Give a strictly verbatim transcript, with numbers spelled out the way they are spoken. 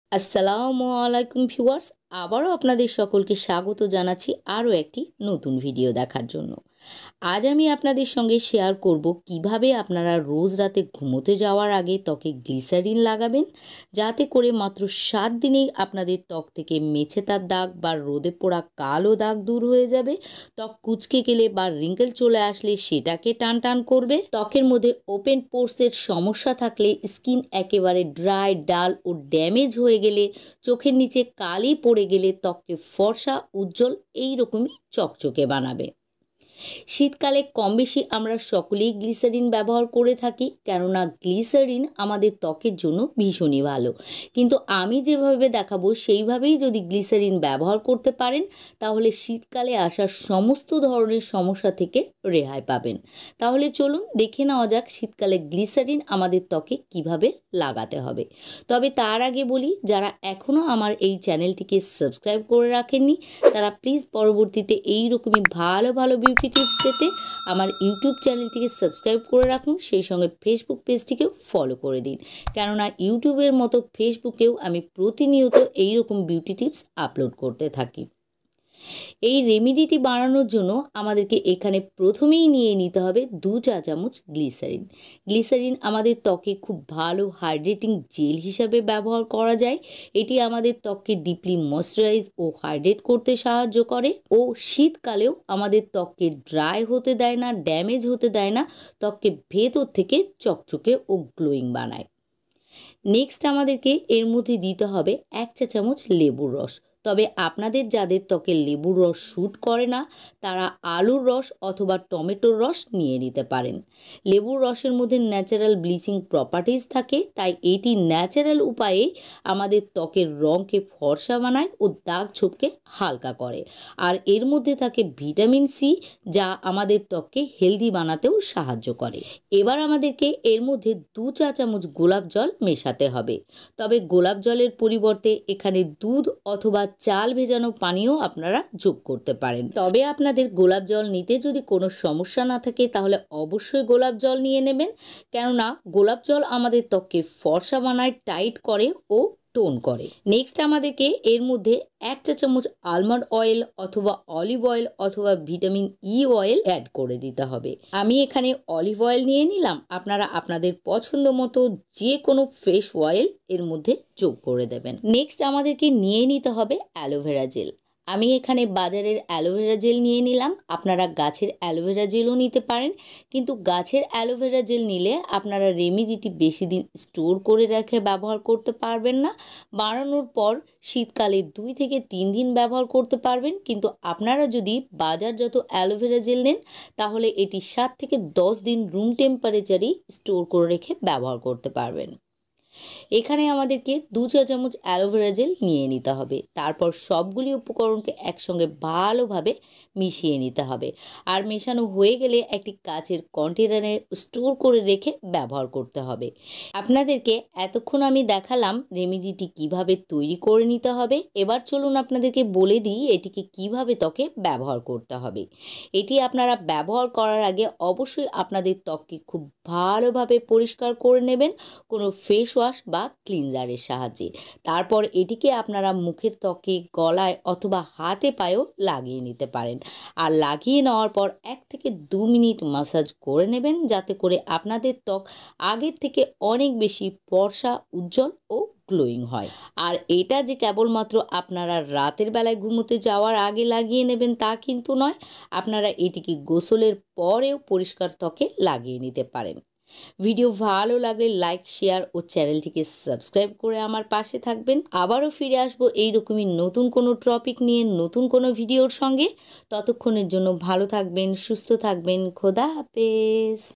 আসসালামু আলাইকুম ভিউয়ার্স, আবারও আপনাদের সকলকে স্বাগত জানাচ্ছি আরও একটি নতুন ভিডিও দেখার জন্য। আজ আমি আপনাদের সঙ্গে শেয়ার করব কিভাবে আপনারা রোজ রাতে ঘুমোতে যাওয়ার আগে ত্বকে গ্লিসারিন লাগাবেন, যাতে করে মাত্র সাত দিনেই আপনাদের ত্বক থেকে মেছেতার দাগ বা রোদে পোড়া কালো দাগ দূর হয়ে যাবে। ত্বক কুচকে গেলে বা রিঙ্কেল চলে আসলে সেটাকে টান টান করবে। ত্বকের মধ্যে ওপেন পোর্সের সমস্যা থাকলে, স্কিন একেবারে ড্রাই, ডাল ও ড্যামেজ হয়ে গেলে, চোখের নিচে কালি পড়ে গেলে ত্বককে ফর্সা, উজ্জ্বল এইরকমই চকচকে বানাবে। শীতকালে কম বেশি আমরা সকলেই গ্লিসারিন ব্যবহার করে থাকি, কেননা গ্লিসারিন আমাদের ত্বকের জন্য ভীষণই ভালো। কিন্তু আমি যেভাবে দেখাবো সেইভাবেই যদি গ্লিসারিন ব্যবহার করতে পারেন, তাহলে শীতকালে আসা সমস্ত ধরনের সমস্যা থেকে রেহাই পাবেন। তাহলে চলুন দেখে নেওয়া যাক শীতকালে গ্লিসারিন আমাদের ত্বকে কিভাবে লাগাতে হবে। তবে তার আগে বলি, যারা এখনও আমার এই চ্যানেলটিকে সাবস্ক্রাইব করে রাখেননি, তারা প্লিজ পরবর্তীতে এইরকমই ভালো ভালো বিউটি টিপস পেতে আমার ইউটিউব চ্যানেলটিকে সাবস্ক্রাইব করে রাখুন, সেই সঙ্গে ফেসবুক পেজটিকেও ফলো করে দিন, কেননা ইউটিউবের মতো ফেসবুকেও আমি প্রতিনিয়ত এইরকম বিউটি টিপস আপলোড করতে থাকি। এই রেমেডিটি বানানোর জন্য আমাদেরকে এখানে প্রথমেই নিয়ে নিতে হবে দু চা চামচ গ্লিসারিন। গ্লিসারিন আমাদের ত্বকে খুব ভালো হাইড্রেটিং জেল হিসাবে ব্যবহার করা যায়। এটি আমাদের ত্বককে ডিপলি ময়শ্চারাইজ ও হাইড্রেট করতে সাহায্য করে ও শীতকালেও আমাদের ত্বককে ড্রাই হতে দেয় না, ড্যামেজ হতে দেয় না, ত্বককে ভেতর থেকে চকচকে ও গ্লোয়িং বানায়। নেক্সট আমাদেরকে এর মধ্যে দিতে হবে এক চা চামচ লেবুর রস। তবে আপনাদের যাদের ত্বকে লেবুর রস শ্যুট করে না, তারা আলুর রস অথবা টমেটোর রস নিয়ে নিতে পারেন। লেবুর রসের মধ্যে ন্যাচারাল ব্লিচিং প্রপার্টিজ থাকে, তাই এটি ন্যাচারাল উপায়ে আমাদের ত্বকের রঙকে ফর্সা বানায় ও দাগ ছোপকে হালকা করে। আর এর মধ্যে থাকে ভিটামিন সি, যা আমাদের ত্বককে হেলদি বানাতেও সাহায্য করে। এবার আমাদেরকে এর মধ্যে দু চা চামচ গোলাপ জল মেশাতে হবে। তবে গোলাপ জলের পরিবর্তে এখানে দুধ অথবা চাল ভেজানো পানিও আপনারা যোগ করতে পারেন। তবে আপনাদের গোলাপ জল নিতে যদি কোনো সমস্যা না থাকে, তাহলে অবশ্যই গোলাপ জল নিয়ে নেবেন, কেননা গোলাপ জল আমাদের ত্বককে ফর্সা বানায়, টাইট করে ও টোন করে। নেক্সট আমাদেরকে এর মধ্যে এক চা চামচ আলমন্ড অয়েল অথবা অলিভ অয়েল অথবা ভিটামিন ই অয়েল অ্যাড করে দিতে হবে। আমি এখানে অলিভ অয়েল নিয়ে নিলাম, আপনারা আপনাদের পছন্দ মতো যে কোনো ফ্রেশ অয়েল এর মধ্যে যোগ করে দেবেন। নেক্সট আমাদেরকে নিয়ে নিতে হবে অ্যালোভেরা জেল। আমি এখানে বাজারের অ্যালোভেরা জেল নিয়ে নিলাম, আপনারা গাছের অ্যালোভেরা জেলও নিতে পারেন, কিন্তু গাছের অ্যালোভেরা জেল নিলে আপনারা রেমেডিটি বেশি দিন স্টোর করে রেখে ব্যবহার করতে পারবেন না। বানানোর পর শীতকালে দুই থেকে তিন দিন ব্যবহার করতে পারবেন, কিন্তু আপনারা যদি বাজারজাত অ্যালোভেরা জেল নেন, তাহলে এটি সাত থেকে দশ দিন রুম টেম্পারেচারেই স্টোর করে রেখে ব্যবহার করতে পারবেন। এখানে আমাদেরকে দু চা চামচ অ্যালোভেরা জেল নিয়ে নিতে হবে। তারপর সবগুলি উপকরণকে একসঙ্গে ভালোভাবে মিশিয়ে নিতে হবে। আর মেশানো হয়ে গেলে একটি কাচের কন্টেনারে স্টোর করে রেখে ব্যবহার করতে হবে। আপনাদেরকে এতক্ষণ আমি দেখালাম রেমেডিটি কিভাবে তৈরি করে নিতে হবে। এবার চলুন আপনাদেরকে বলে দিই এটিকে কিভাবে ত্বকে ব্যবহার করতে হবে। এটি আপনারা ব্যবহার করার আগে অবশ্যই আপনাদের ত্বককে খুব ভালোভাবে পরিষ্কার করে নেবেন কোনো ফেস ওয়াশ বা ক্লিনজারের সাহায্যে। তারপর এটিকে আপনারা মুখের ত্বকে, গলায় অথবা হাতে পায়েও লাগিয়ে নিতে পারেন। আর লাগিয়ে নেওয়ার পর এক থেকে দু মিনিট মাসাজ করে নেবেন, যাতে করে আপনাদের ত্বক আগের থেকে অনেক বেশি ফর্সা, উজ্জ্বল ও গ্লোয়িং হয়। আর এটা যে কেবলমাত্র আপনারা রাতের বেলায় ঘুমোতে যাওয়ার আগে লাগিয়ে নেবেন তা কিন্তু নয়, আপনারা এটিকে গোসলের পরেও পরিষ্কার ত্বকে লাগিয়ে নিতে পারেন। ভিডিও ভালো লাগলে লাইক, শেয়ার ও চ্যানেলটিকে সাবস্ক্রাইব করে আমার পাশে থাকবেন। আবারও ফিরে আসবো এইরকমই নতুন কোনো টপিক নিয়ে, নতুন কোনো ভিডিওর সঙ্গে। ততক্ষণের জন্য ভালো থাকবেন, সুস্থ থাকবেন। খোদা হাফেজ।